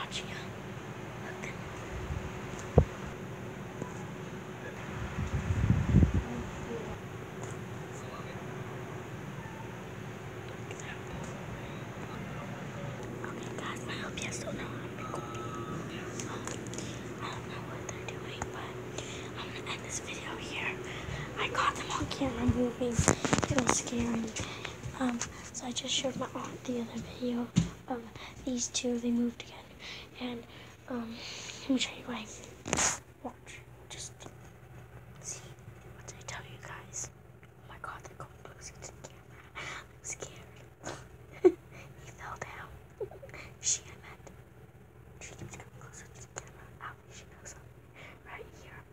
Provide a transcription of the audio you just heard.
watching you. Look. Okay guys, my LPS don't know I'm recording. I don't know what they're doing, but I'm gonna end this video here. I caught them on camera moving. It was scary. So I just showed my aunt the other video of these two. They moved again. And let me show you why.